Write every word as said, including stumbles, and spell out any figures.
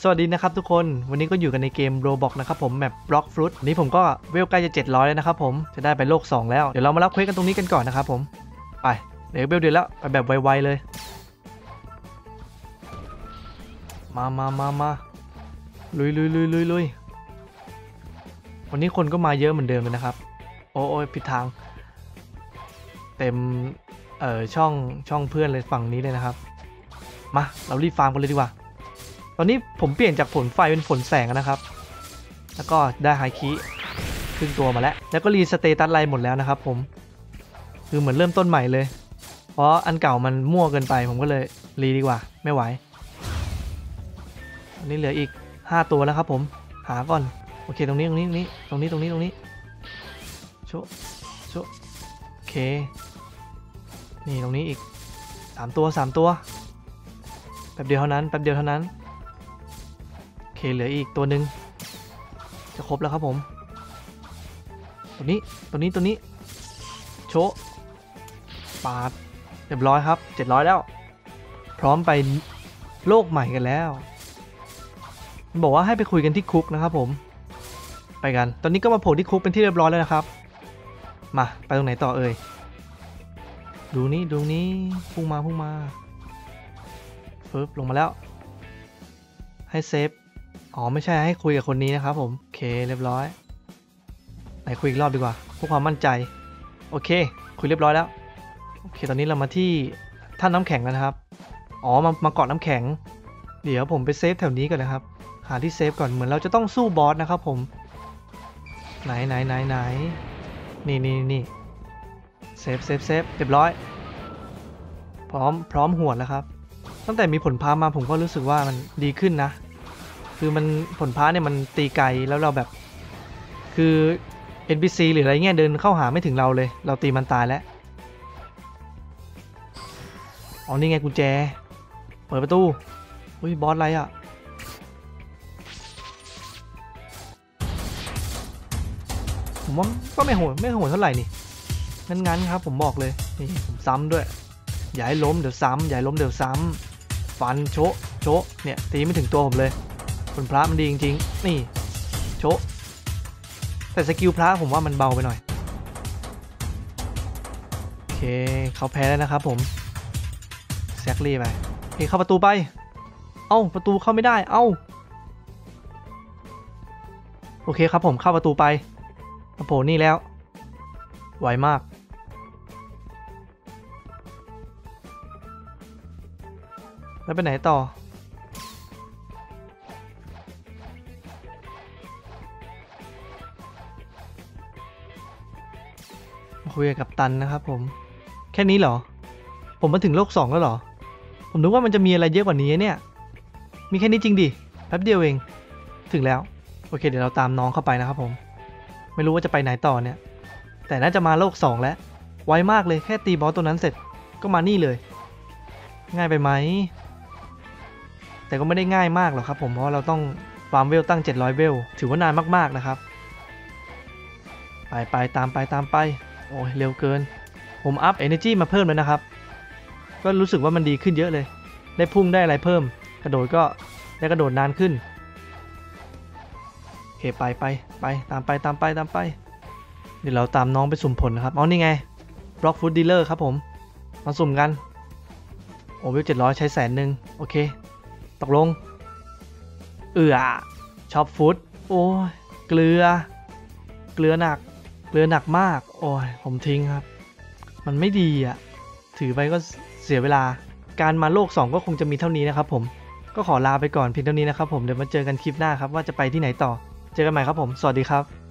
วัสดีนะครับทุกคนวันนี้ก็อยู่กันในเกม Roblox นะครับผมแมป Block Fruit วันนี้ผมก็เวลใกล้จะเจ็ดร้อยแล้วนะครับผมจะได้ไปโลกสองแล้วเดี๋ยวเรามารับเควสกันตรงนี้กันก่อนนะครับผมไปเดี๋ยวเบลเดือดแล้วไปแบบไวๆเลยมามามามาลุยลุยลุยลุยลุยวันนี้คนก็มาเยอะเหมือนเดิมเลยนะครับโอ้ยผิดทางเต็มเอ่อช่องช่องเพื่อนเลยฝั่งนี้เลยนะครับมาเรารีบฟาร์มกันเลยดีกว่าตอนนี้ผมเปลี่ยนจากผลไฟเป็นผลแสงนะครับแล้วก็ได้ไฮคีครึ่งตัวมาแล้วแล้วก็รีสเตตัสไลน์หมดแล้วนะครับผมคือเหมือนเริ่มต้นใหม่เลยเพราะอันเก่ามันมั่วเกินไปผมก็เลยรีดีกว่าไม่ไหวอันนี้เหลืออีกห้าตัวแล้วครับผมหาก่อนโอเคตรงนี้ตรงนี้ตรงนี้ตรงนี้ตรงนี้ตรงนี้โชโชโอเคนี่ตรงนี้อีกสามตัวสามตัวแป๊บเดียวเท่านั้นแป๊บเดียวเท่านั้นโอเคเหลืออีกตัวหนึ่งจะครบแล้วครับผมตัวนี้ตัวนี้ตัวนี้โชปาดเรียบร้อยครับเจ็ดร้อยแล้วพร้อมไปโลกใหม่กันแล้วบอกว่าให้ไปคุยกันที่คุกนะครับผมไปกันตอนนี้ก็มาโผล่ที่คุกเป็นที่เรียบร้อยแล้วนะครับมาไปตรงไหนต่อเอ่ยดูนี่ดูนี้พุ่งมาพุ่งมาปึ๊บลงมาแล้วให้เซฟอ๋อไม่ใช่ให้คุยกับคนนี้นะครับผมโอเคเรียบร้อยไหนคุยอีกรอบดีกว่าเพื่อความมั่นใจโอเคคุยเรียบร้อยแล้วโอเคตอนนี้เรามาที่ท่านน้ำแข็งแล้วนะครับอ๋อมามาเกาะน้ำแข็งเดี๋ยวผมไปเซฟแถวนี้ก่อนนะครับหาที่เซฟก่อนเหมือนเราจะต้องสู้บอสนะครับผมไหนไหนไหนไหนนี่นี่นี่เซฟเซฟเซฟเรียบร้อยพร้อมพร้อมหวดแล้วครับตั้งแต่มีผลพามาผมก็รู้สึกว่ามันดีขึ้นนะคือมันผลพาเนี่ยมันตีไกลแล้วเราแบบคือ เอ็น พี ซี หรืออะไรเงี้ยเดินเข้าหาไม่ถึงเราเลยเราตีมันตายแล้วอ๋อนี่ไงกุญแจเปิดประตูอุ้ยบอสอะไรอ่ะผมว่าก็ไม่โหดไม่โหดเท่าไหร่นี่งั้นๆครับผมบอกเลยนี่ผมซ้ำด้วยอย่าให้ล้มเดี๋ยวซ้ำอย่าให้ล้มเดี๋ยวซ้ำฟันโชะโชะเนี่ยตีไม่ถึงตัวผมเลยผลพระมันดีจริงๆนี่โชะแต่สกิลพระผมว่ามันเบาไปหน่อยโอเคเขาแพ้แล้วนะครับผมแซกลี่ไปโอเคเข้าประตูไปเอ้าประตูเข้าไม่ได้เอ้าโอเคครับผมเข้าประตูไปโอ้โหนี่แล้วไวมากแล้วไปไหนต่อคุยกับตันนะครับผมแค่นี้เหรอผมมาถึงโลกสองแล้วเหรอผมนึกว่ามันจะมีอะไรเยอะกว่านี้เนี่ยมีแค่นี้จริงดิแป๊บเดียวเองถึงแล้วโอเคเดี๋ยวเราตามน้องเข้าไปนะครับผมไม่รู้ว่าจะไปไหนต่อเนี่ยแต่น่าจะมาโลกสองแล้วไวมากเลยแค่ตีบอสตัวนั้นเสร็จก็มานี่เลยง่ายไปไหมแต่ก็ไม่ได้ง่ายมากหรอกครับผมเพราะเราต้องฟาร์มเวลตั้งเจ็ดร้อยเวลถือว่านานมากๆนะครับไปไปตามไปตามไปโอ้ยเร็วเกินผมอัพ Energy มาเพิ่มเลยนะครับก็รู้สึกว่ามันดีขึ้นเยอะเลยได้พุ่งได้อะไรเพิ่มกระโดดก็ได้กระโดดนานขึ้นโอเคไปไปไปตามไปตามไปตามไปเดี๋ยวเราตามน้องไปสุ่มผลนะครับอ๋อนี่ไง Block Fruit Dealer ครับผมมาสุ่มกันโอ้วิวเจ็ดร้อยใช้แสนหนึ่งโอเคตกลงเอือช็อปฟุตโอ้ยเกลือเกลือหนักเกลือหนักมากโอ้ยผมทิ้งครับมันไม่ดีอ่ะถือไปก็เสียเวลาการมาโลกสองก็คงจะมีเท่านี้นะครับผมก็ขอลาไปก่อนเพียงเท่านี้นะครับผมเดี๋ยวมาเจอกันคลิปหน้าครับว่าจะไปที่ไหนต่อเจอกันใหม่ครับผมสวัสดีครับ